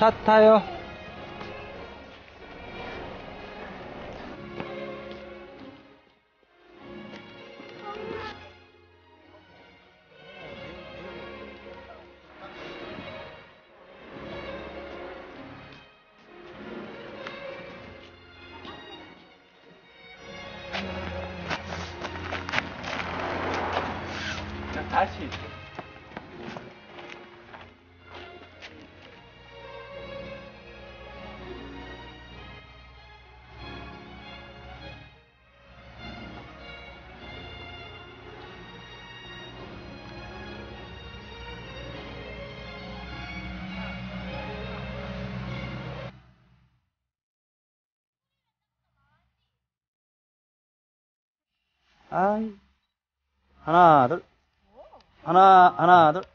차 타요. 다시. 아이. 하나, 둘. 하나, 둘.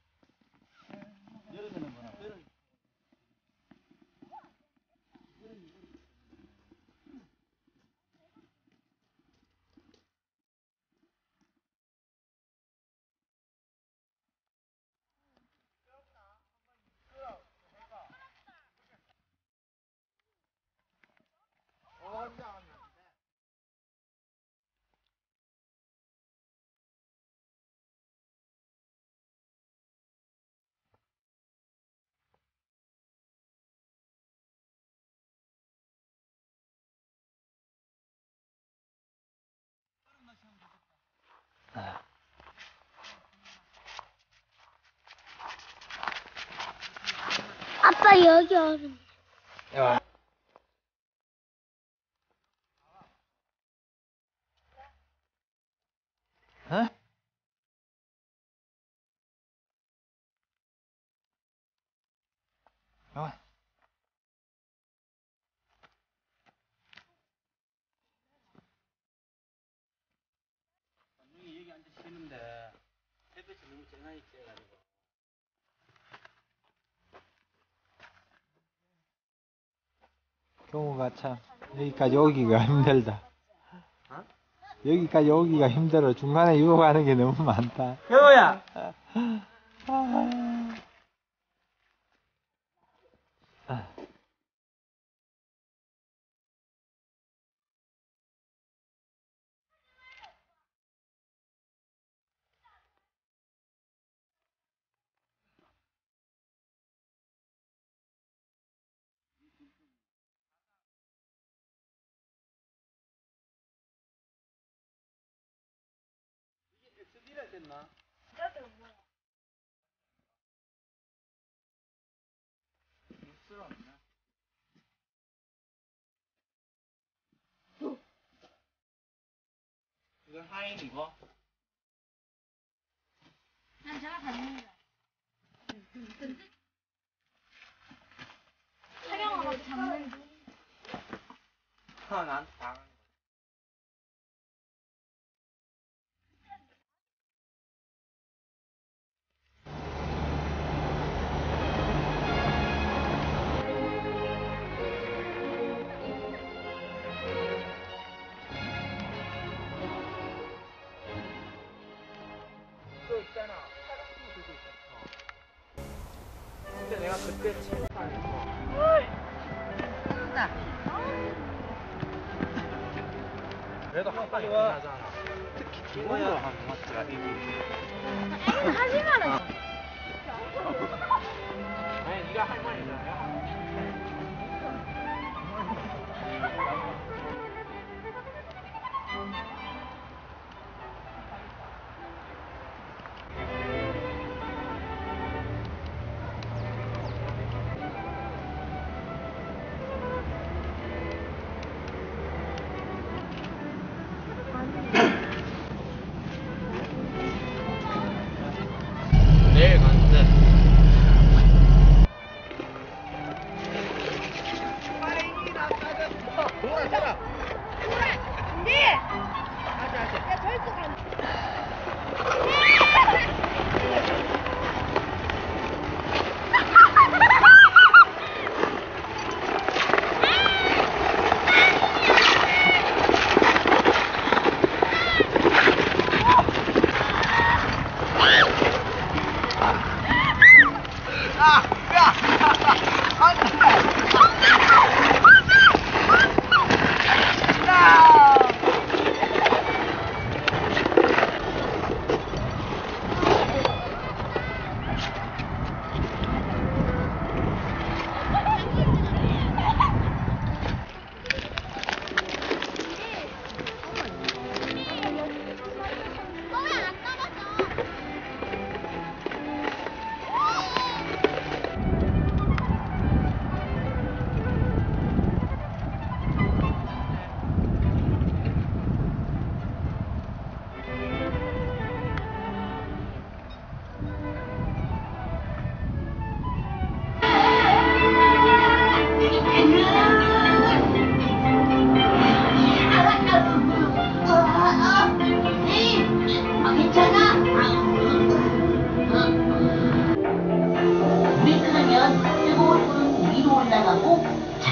아빠 여기 얼음. 야. 어? 여기 앉아 쉬는데 햇빛이 너무 쨍하게 쬐가지고 경우가 참 여기까지 오기가 힘들다. 어? 여기까지 오기가 힘들어. 중간에 유혹하는 게 너무 많다. 경우야. XD라 됐나? 부끄럽나? 이건 하인이고? 난 제가 봤는데. 촬영하고 잡는. 난 당. 또 있잖아. 사랑도 들고 있었어. 근데 내가 그때 체육관에서 그래도 한 방에 끝나잖아. 특히 김호야 한 맞지가 이기. 하지 마라. 아니 네가 할 말이잖아. 내일 간대.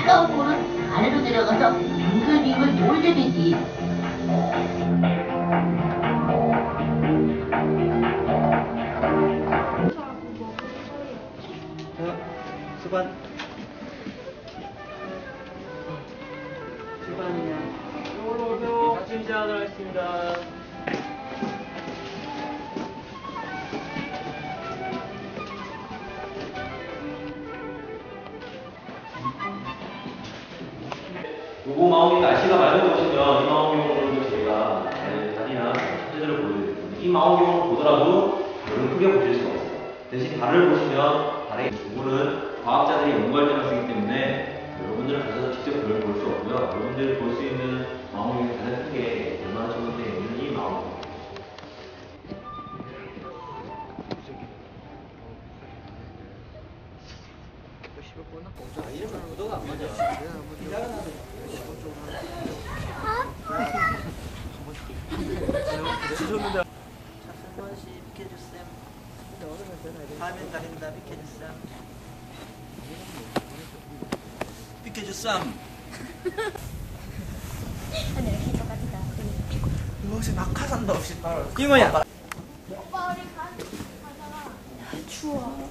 차가운 물은 아래로 내려가서 빙글빙글 돌게 되지. 수반. 수반이냐. 이쪽으로 오세요. 아침 시작을 하겠습니다. 요거 마운이 날씨가 맑은 곳이면 이 마운경으로도 저희가 다리나 천재들을 보여드립니다. 이 마운경으로 보더라도 별로 크게 보실 수가 없어요. 대신 달을 보시면 달의 부분은 과학자들이 연구할 때만 쓰기 때문에 여러분들은 가서 직접 별을 볼 수 없고요. 여러분들이 볼 수 있는 마운경이 가장 큰 게 얼마나 좋은 데 있는 이 마운경. 한번씩 비켜주세요. 화면 가린다. 비켜주세요. 비켜주세요. 아니 이렇게 똑같다. 이거 혹시 낙하산도 없이 따라. 이모야. 오빠 우리 가다가 추워.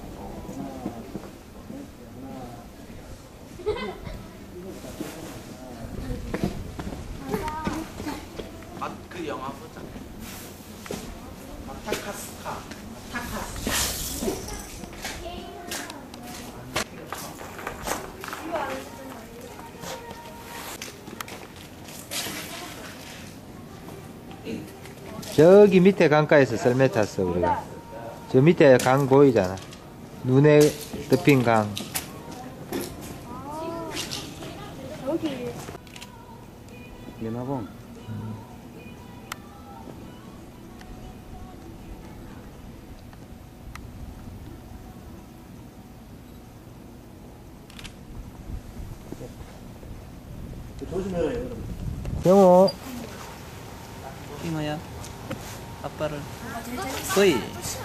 그 영화 보자. 타카스카. 타카스. 저기 밑에 강가에서 썰매 탔어 우리가. 저 밑에 강 보이잖아. 눈에 덮인 강. 여기 연화봉. 조심해요, 여러분. 경호. 이모야. 아빠를. 거의.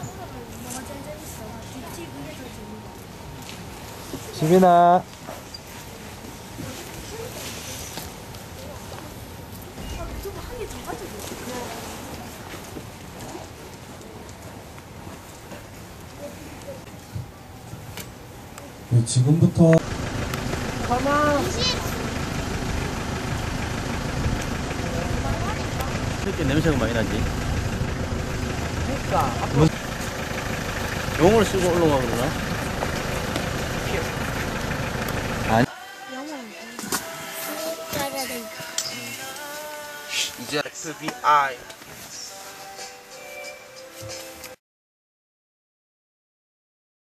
수빈아. 네, 지금부터 이렇게 냄새가 많이 나지? 그러니까. 용을 쓰고 올라가 그러나? 이제 FBI.